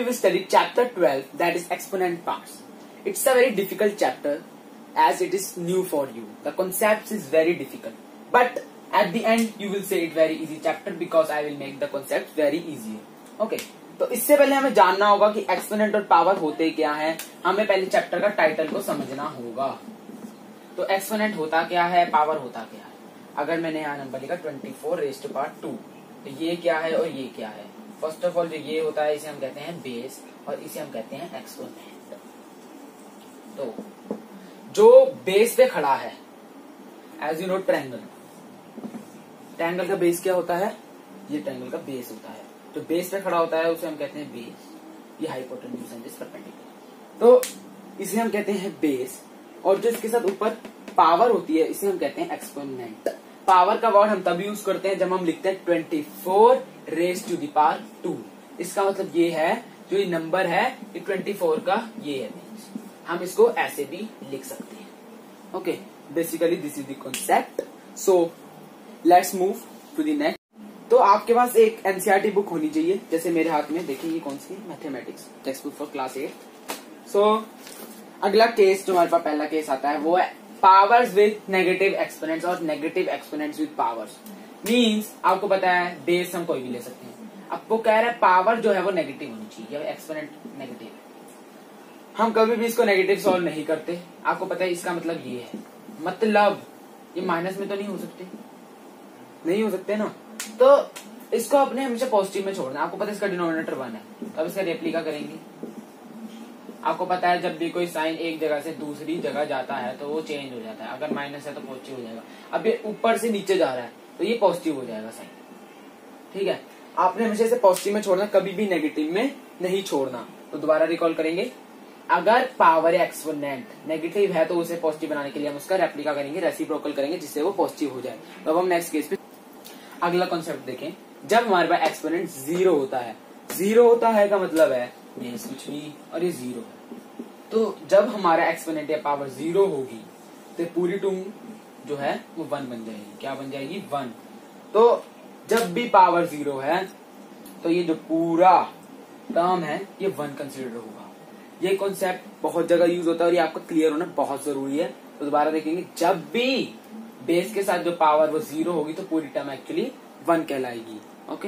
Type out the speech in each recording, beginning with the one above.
we will study chapter 12, that is exponent parts. It's a very difficult chapter as it is new for you. The concepts is very difficult, but at the end you will say it very easy chapter because I will make the concepts very easy. Okay, तो इससे पहले हमें जानना होगा कि exponent और power होते क्या है. हमें पहले चैप्टर का टाइटल को समझना होगा. तो एक्सपोनेंट होता क्या है, पावर होता क्या है. अगर मैंने यहाँ नंबर लिखा 24 रेज़्ड टू पावर 2, तो ये क्या है और ये क्या है. फर्स्ट ऑफ ऑल जो ये होता है इसे हम कहते हैं बेस और इसे हम कहते हैं एक्सपोनेंट. तो जो बेस पे खड़ा है, as you know triangle, triangle का बेस क्या होता है, ये ट्रायंगल का बेस होता है. जो बेस पे खड़ा होता है उसे हम कहते हैं बेस. ये हाइपोटेन्यूज एंड दिस परपेंडिकुलर, तो इसे हम कहते हैं बेस. और जो इसके साथ ऊपर पावर होती है इसे हम कहते हैं एक्सपोनेंट. पावर का वर्ड हम तब यूज करते हैं जब हम लिखते हैं 24 रेज़्ड टू द पावर 2. इसका मतलब ये है, जो ये नंबर है ये 24 का ये है. हम इसको ऐसे भी लिख सकते हैं. Okay, basically this is the concept. So let's move to the next. तो आपके पास एक एनसीईआरटी बुक होनी चाहिए, जैसे मेरे हाथ में देखिए ये कौन सी, mathematics text book for class 8. So अगला केस जो हमारे पास पहला केस आता है वो है पावर्स विद नेगेटिव एक्सपोनेंट्स और negative exponents with powers. Means आपको पता है बेस हम कोई भी ले सकते हैं. आपको कह रहा है पावर जो है वो नेगेटिव होनी चाहिए, एक्सपोनेंट नेगेटिव. हम कभी भी इसको नेगेटिव सॉल्व नहीं करते. आपको पता है इसका मतलब ये है, मतलब ये माइनस में तो नहीं हो सकते, नहीं हो सकते ना. तो इसको अपने हमेशा पॉजिटिव में छोड़ना. आपको पता है इसका डिनोमिनेटर 1 है, तो अब इसका रेप्लिका करेंगे. आपको पता है जब भी कोई साइन एक जगह से दूसरी जगह जाता है तो वो चेंज हो जाता है. अगर माइनस है तो पॉजिटिव हो जाएगा. अब ये ऊपर से नीचे जा रहा है तो ये पॉजिटिव हो जाएगा साइन. ठीक है, आपने हमेशा इसे पॉजिटिव में छोड़ना, कभी भी नेगेटिव में नहीं छोड़ना. तो दोबारा रिकॉल करेंगे, अगर पावर एक्सपोनेंट नेगेटिव है तो उसे पॉजिटिव बनाने के लिए हम उसका रेप्लिका करेंगे, रेसिप्रोकल करेंगे, जिससे वो पॉजिटिव हो जाए. तो अब हम नेक्स्ट केस पे अगला कॉन्सेप्ट देखें. जब हमारे पास एक्सपोनेंट 0 होता है, 0 होता है का मतलब है ये कुछ भी और ये 0 है. तो जब हमारा एक्सपोनेंट या पावर 0 होगी तो पूरी टर्म जो है वो 1 बन जाएगी. क्या बन जाएगी, 1. तो जब भी पावर 0 है तो ये जो पूरा टर्म है ये 1 कंसिडर होगा. ये कॉन्सेप्ट बहुत जगह यूज होता है और ये आपको क्लियर होना बहुत जरूरी है. तो दोबारा देखेंगे, जब भी बेस के साथ जो पावर वो 0 होगी तो पूरी टर्म एक्चुअली 1 कहलाएगी. ओके,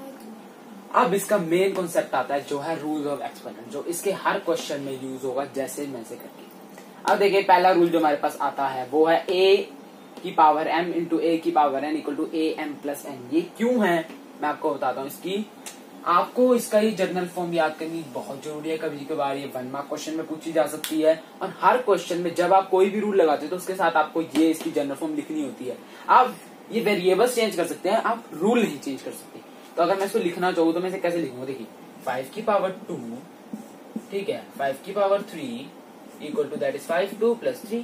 अब इसका मेन कॉन्सेप्ट आता है जो है रूल ऑफ एक्सपोनेंट, जो इसके हर क्वेश्चन में यूज होगा जैसे मैसे करके. अब देखिए पहला रूल जो हमारे पास आता है वो है a की पावर m इंटू a की power n equal to a m plus n. ये क्यों है मैं आपको बताता हूँ. आपको इसका ही जर्नल फॉर्म याद करनी बहुत जरूरी है. कभी कभार ये 1 मार्क क्वेश्चन में पूछी जा सकती है और हर क्वेश्चन में जब आप कोई भी रूल लगाते हैं तो उसके साथ आपको ये इसकी जर्नल फॉर्म लिखनी होती है. आप ये वेरिएबल्स चेंज कर सकते हैं, आप रूल नहीं चेंज कर सकते. तो अगर मैं इसको लिखना चाहूँ तो मैं इसे कैसे लिखूंगा, देखिए 5 की पावर 2, ठीक है, 5 की power 3 equal to that is 5 2 plus 3.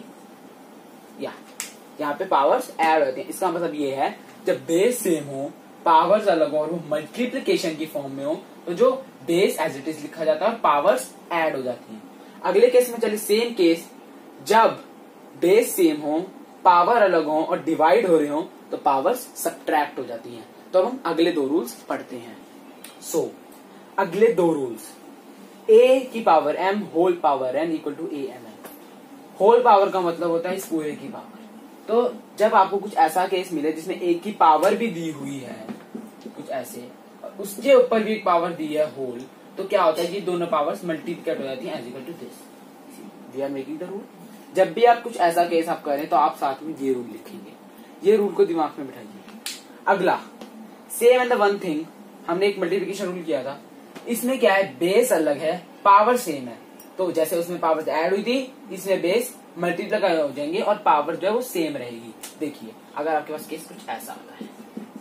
यहाँ पे पावर्स ऐड होते हैं. इसका मतलब ये है जब बेस सेम हो, पावर्स अलग हो और वो मल्टीप्लीकेशन की फॉर्म में हो तो जो बेस एज इट इज लिखा जाता है और पावर्स ऐड हो जाती हैं. अगले केस में चलिए सेम केस, जब बेस सेम हो, पावर अलग हो और डिवाइड हो रहे हो तो पावर्स सब्ट्रैक्ट हो जाती हैं. तो अब हम अगले 2 रूल्स पढ़ते हैं. सो अगले 2 रूल्स, a की power m whole power n equal to a m n. Whole power का मतलब होता है इस पूरे की पावर. तो जब आपको कुछ ऐसा केस मिले जिसमें a की पावर भी दी हुई है कुछ ऐसे और उसके ऊपर भी एक पावर दी है होल, तो क्या होता है, ये दोनों पावर्स मल्टीप्लिकेट हो जाती है as equal to this. We are making the rule. जब भी आप कुछ ऐसा केस आप करें तो आप साथ में ये रूल लिखेंगे. ये रूल को दिमाग में बिठाइए. अगला same and the one thing, हमने एक मल्टीप्लिकेशन रूल किया था. इसमें क्या है, बेस अलग है, पावर सेम है. तो जैसे उसमें पावर ऐड हुई थी, इसमें बेस मल्टीप्लाई हो जाएंगे और पावर जो है वो सेम रहेगी. देखिए अगर आपके पास केस कुछ ऐसा आता है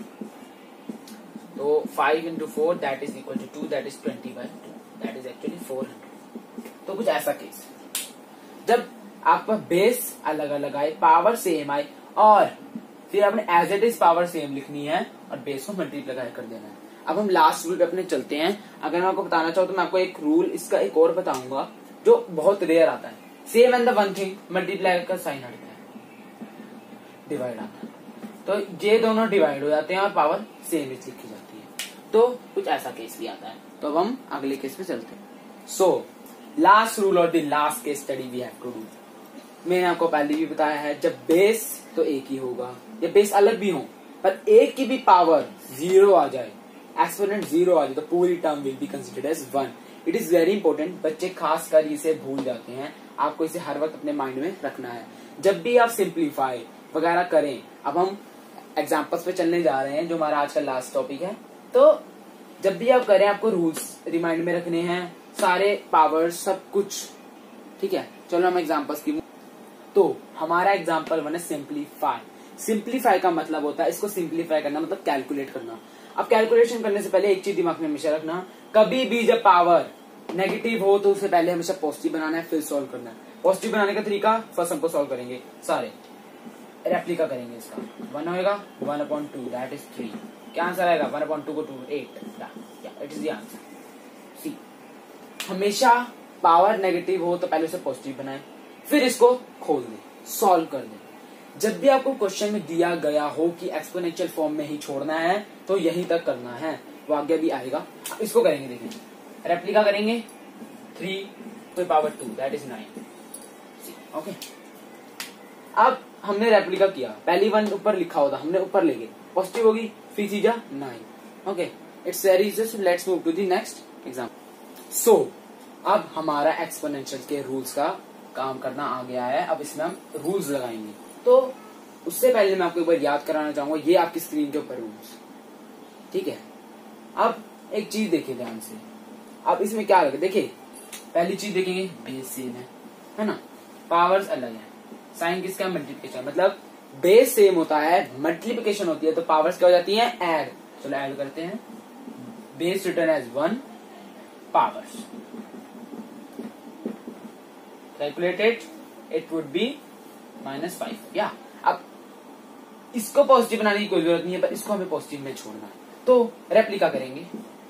तो 5 into 4 that is equal to 2, that is 20/2, that is actually 400. तो कुछ ऐसा केस जब आपका बेस अलग अलग आए, पावर सेम आए और फिर आपने as it is power same लिखनी है और बेस को मल्टीप्लाई कर देना है. अब हम लास्ट रूल पे अपने चलते हैं. अगर मैं आपको बताना चाहूँ तो मैं आपको एक रूल इसका एक और बताऊंगा जो बहुत रेयर आता है. Same and the one thing, multiply का साइन हटता है, डिवाइड आता है. तो ये दोनों डिवाइड हो जाते हैं और पावर सेम लिखी जाती है. तो कुछ ऐसा केस भी आता है। तो अब हम अगले केस पे चलते हैं। सो लास्ट रूल और the last case study we have to do. मैंने आपको पहले भी बताया है, जब बेस तो एक ही होगा या बेस अलग भी हो, पर एक की भी पावर 0 आ जाए, एक्सपोनेंट 0 आ जाए, तो पूरी term will be considered as 1। It is very important, बच्चे खास कर इसे भूल जाते हैं, आपको इसे हर वक्त अपने माइंड में रखना है जब भी आप सिंप्लीफाई वगैरह करें। अब हम एग्जाम्पल्स पे चलने जा रहे हैं, जो हमारा आज का लास्ट टॉपिक है। तो जब भी आप करें, आपको रूल्स रिमाइंड में रखने हैं, सारे पावर्स सब कुछ, ठीक है। चलो हम एग्जाम्पल्स की, तो हमारा एग्जाम्पल 1 है सिंप्लीफाई। सिंप्लीफाई का मतलब होता है इसको सिंप्लीफाई करना, मतलब कैलकुलेट करना। अब कैलकुलेशन करने से पहले एक चीज दिमाग में हमेशा रखना, कभी भी जब पावर नेगेटिव हो तो उसे पहले हमेशा पॉजिटिव बनाना है, फिर सॉल्व करना है। पॉजिटिव बनाने का तरीका, फर्स्ट हमको सॉल्व करेंगे, सारे रेप्लिका करेंगे इसका। 1 होगा 1/2, दैट इज 3। क्या आंसर आएगा? 1/2 को 2 8, it is the answer. See, हमेशा पावर नेगेटिव हो तो पहले उसे पॉजिटिव बनाए, फिर इसको खोल दे, सॉल्व कर दे। जब भी आपको क्वेश्चन में दिया गया हो कि एक्सपोनेंशियल फॉर्म में ही छोड़ना है तो यहीं तक करना है, वो आगे भी आएगा। इसको करेंगे, देखिए रेप्लिका करेंगे, 3/2 दैट इज 9। ओके, अब हमने रेप्लिका किया, पहली 1 ऊपर लिखा होता, हमने ऊपर ले गए, पॉजिटिव होगी, 3 3 9। Okay, it's very easy. Let's move to the next example. So अब हमारा एक्सपोनेंशियल के रूल्स का काम करना आ गया है। अब इसमें हम रूल्स लगाएंगे, तो उससे पहले मैं आपको एक बार याद कराना चाहूंगा, ये आपकी स्क्रीन के ऊपर रूल्स, ठीक है। अब एक चीज देखिए ध्यान से, अब इसमें क्या लगे, देखिए पहली चीज देखेंगे, बेस सेम है ना, पावर्स अलग है, साइन किसका? मल्टीप्लिकेशन, मतलब बेस सेम होता है, मल्टीप्लिकेशन होती है, तो पावर्स क्या हो जाती है? ऐड। चलो ऐड करते हैं, base return as 1, powers calculated it would be -5। या अब इसको पॉजिटिव बनाने की कोई जरूरत नहीं है, पर इसको हमें पॉजिटिव में छोड़ना है, तो रेप्लिका करेंगे,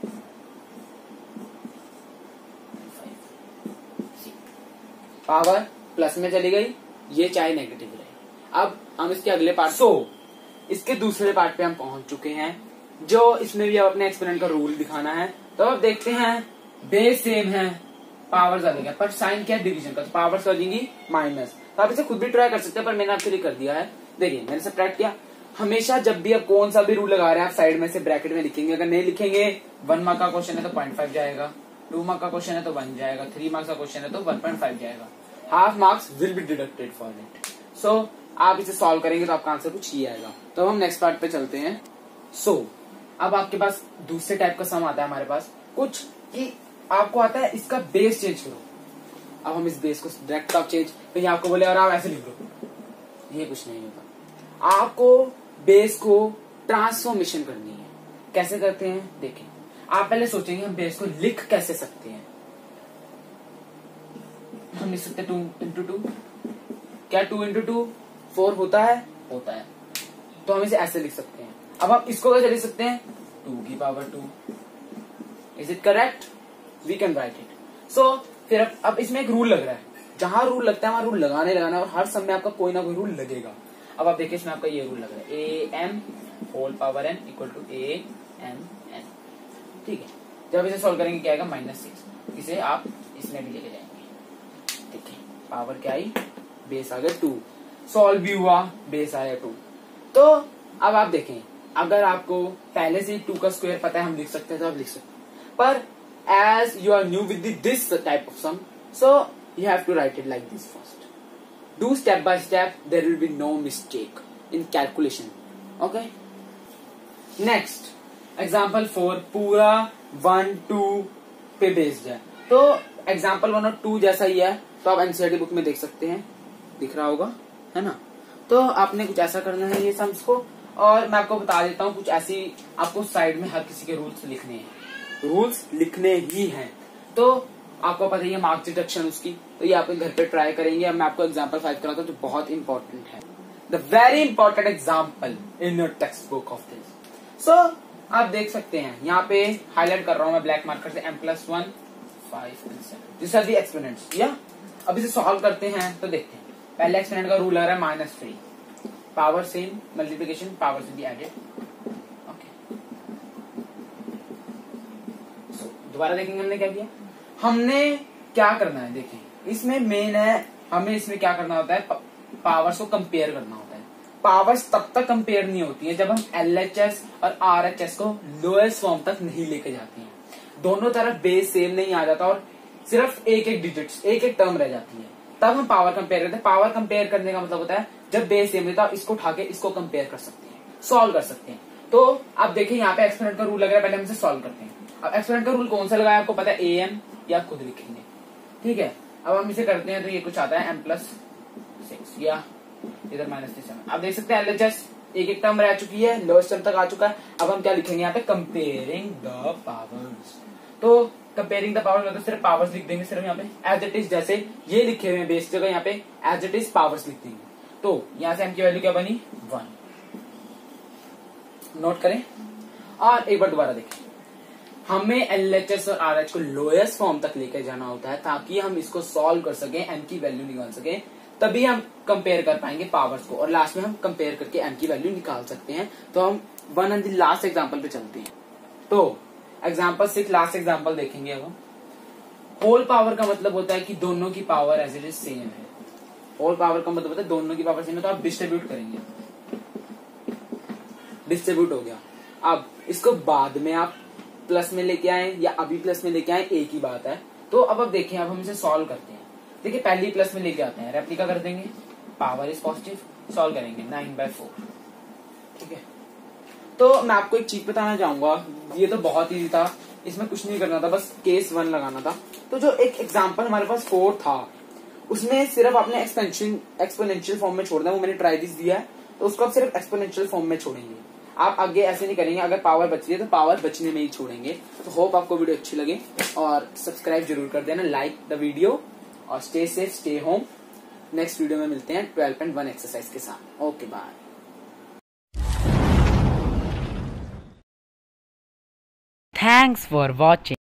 पावर प्लस में चली गई, ये चाहे नेगेटिव रहे। अब हम इसके अगले पार्ट, इसके दूसरे पार्ट पे हम पहुंच चुके हैं, जो इसमें भी अब अपने एक्सपेरिमेंट का रूल दिखाना है। तो अब देखते हैं, बेस सेम है, पावर्स अलग है, पर साइन क्या है? डिवीजन का, तो पावर्स कर देंगी माइनस। तो आप इसे खुद भी ट्राई कर सकते हैं, पर मैंने आपके लिए कर दिया है। देखिए मैंने सब्ट्रैक्ट किया। हमेशा जब भी आप कौन सा भी रूल लगा रहे हैं, आप साइड में से ब्रैकेट में लिखेंगे। अगर नहीं लिखेंगे, 1 मार्क का क्वेश्चन है तो 0.5 जाएगा, 2 मार्क का क्वेश्चन है तो 1 जाएगा, 3 मार्क्स का क्वेश्चन है तो 1.5 जाएगा। Half marks will be deducted for it. So आप इसे सॉल्व करेंगे तो आपका आंसर कुछ ही आएगा। तो हम नेक्स्ट पार्ट पे चलते हैं। अब आपके पास दूसरे टाइप का सम आता है हमारे पास, कुछ कि आपको आता है इसका बेस चेंज करो। अब हम इस बेस को डायरेक्ट आप चेंज, तो ये आपको बोले और आप ऐसे लिख लो, ये कुछ नहीं होता। आपको बेस को ट्रांसफॉर्मेशन करनी है। कैसे करते हैं देखें। आप पहले सोचेंगे हम बेस को लिख कैसे सकते हैं। हम लिख सकते हैं 2 into 2। क्या 2 into 2 4 होता है? होता है। तो हम इसे ऐसे लिख सकते हैं। अब आप इसको कैसे लिख सकते हैं? 2 की power 2। Is it correct? We can write it. So फिर अब इसमें एक रूल लग रहा है, जहां रूल लगता है वहां रूल लगाना और हर समय आपका कोई ना कोई रूल लगेगा। अब आप देखिए इसमें आपका ये रूल लग रहा है, am whole power n equal to a-m-n। ठीक है, जब इसे सॉल्व करेंगे क्या आएगा? -6। इसे आप इसमें भी लेके जाएंगे। ठीक है, पावर क्या आई? बेस आ गया 2। सॉल्व भी हुआ, बेस आया 2। तो अब आप देखें, अगर आपको पहले से 2 का स्क्वायर पता है, हम लिख सकते हैं तो आप लिख सकते हैं, पर as you are new with this type of sum, so you have to write it like this first. Do step by step, there will be no mistake in calculation. Okay? Next, example 4 पूरा 1 2 पे based है, तो example 1 और 2 जैसा ही है, तो आप NCERT book में देख सकते हैं, दिख रहा होगा, है ना। तो आपने कुछ ऐसा करना है ये सम्स को, और मैं आपको बता देता हूँ कुछ ऐसी आपको साइड में हर किसी के रूल्स लिखने हैं, रूल्स लिखने ही हैं। तो आपको पता ही है मार्क्स डिडक्शन उसकी, तो ये आप घर पे ट्राई करेंगे। अब मैं आपको एग्जांपल 5 कराता हूँ जो बहुत इंपॉर्टेंट है, the very important example in your text book of this. So आप देख सकते हैं यहाँ पे हाईलाइट कर रहा हूँ मैं ब्लैक मार्कर से, m+1 5 and 7 this are the exponents. या अब इसे सॉल्व करते हैं तो देखते हैं, पहले एक्सपोनेंट का रूल आ रहा है -3, पावर सेम, मल्टीप्लीकेशन पावर से भी एडेड। दोबारा देखेंगे हमने क्या किया। हमने क्या करना है, देखें इसमें मेन है, हमें इसमें क्या करना होता है, पावर्स को कंपेयर करना होता है। पावर्स तब तक कंपेयर नहीं होती है जब हम LHS और RHS को लोएस्ट फॉर्म तक नहीं लेके जाते हैं, दोनों तरफ बेस सेम नहीं आ जाता और सिर्फ एक एक डिजिट्स, एक एक टर्म रह जाती है, तब हम पावर कंपेयर करते हैं। पावर कंपेयर करने का मतलब होता है जब बेस सेम रहता है इसको उठा के इसको कंपेयर कर सकते हैं, सॉल्व कर सकते हैं। तो आप देखिए यहाँ पे एक्सपोनेंट का रूल लग रहा है, पहले हम इसे सॉल्व करते हैं। अब एक्सपोनेंट का रूल कौन सा लगाया आपको पता है, AM, या खुद लिखेंगे, ठीक है। अब हम इसे करते हैं तो ये कुछ आता है m+6 या इधर -3। आप देख सकते हैं LHS एक एक टर्म रह चुकी है, लोएस्ट टर्म तक आ चुका है। अब हम क्या लिखेंगे यहाँ पे, कंपेयरिंग द पावर्स। तो कंपेयरिंग द पावर्स मतलब सिर्फ पावर्स लिख देंगे, सिर्फ यहाँ पे एज इट इज, जैसे ये लिखे हुए हैं बेस जगह यहाँ पे एज इट इज पावर्स लिख देंगे। तो यहाँ से m की वैल्यू क्या बनी, 1, नोट करें। और एक बार दोबारा देखें, हमें LHS और RH को लोएस्ट फॉर्म तक लेकर जाना होता है ताकि हम इसको सॉल्व कर सकें, m की वैल्यू निकाल सकें, तभी हम कंपेयर कर पाएंगे पावर्स को और लास्ट में हम कंपेयर करके m की वैल्यू निकाल सकते हैं। तो हम वन एंड लास्ट एग्जांपल पे चलते हैं। तो एग्जांपल 6, लास्ट एग्जांपल देखेंगे। अब हम होल पावर का मतलब होता है कि दोनों की power as it is same है। होल पावर का मतलब होता है दोनों की पावर सेम है, तो आप डिस्ट्रीब्यूट करेंगे, डिस्ट्रीब्यूट हो गया। अब इसको बाद में आप प्लस में लेके आए या अभी प्लस में लेके आए, एक ही बात है। तो अब देखें, अब हम इसे सॉल्व करते हैं। देखिए पहले ही प्लस में लेके आते हैं, रेप्लिका कर देंगे, पावर इज पॉजिटिव, सॉल्व करेंगे 9/4, ठीक है। तो मैं आपको एक चीज बताना चाहूंगा, ये तो बहुत ईजी था, इसमें कुछ नहीं करना था, बस केस 1 लगाना था। तो जो एक एग्जांपल हमारे पास 4 था उसमें सिर्फ आपने एक्सपोनेंशियल फॉर्म में छोड़ना है, वो मैंने ट्राई दिस दिया है, तो उसको आप सिर्फ एक्सपोनेंशियल फॉर्म में छोड़ेंगे। आप आगे ऐसे नहीं करेंगे, अगर पावर बच रही है तो पावर बचने में ही छोड़ेंगे। तो होप आपको वीडियो अच्छी लगे और सब्सक्राइब जरूर कर देना, लाइक द वीडियो और stay safe, stay home. Next video में मिलते हैं 12.1 एक्सरसाइज के साथ। Okay bye. Thanks for watching.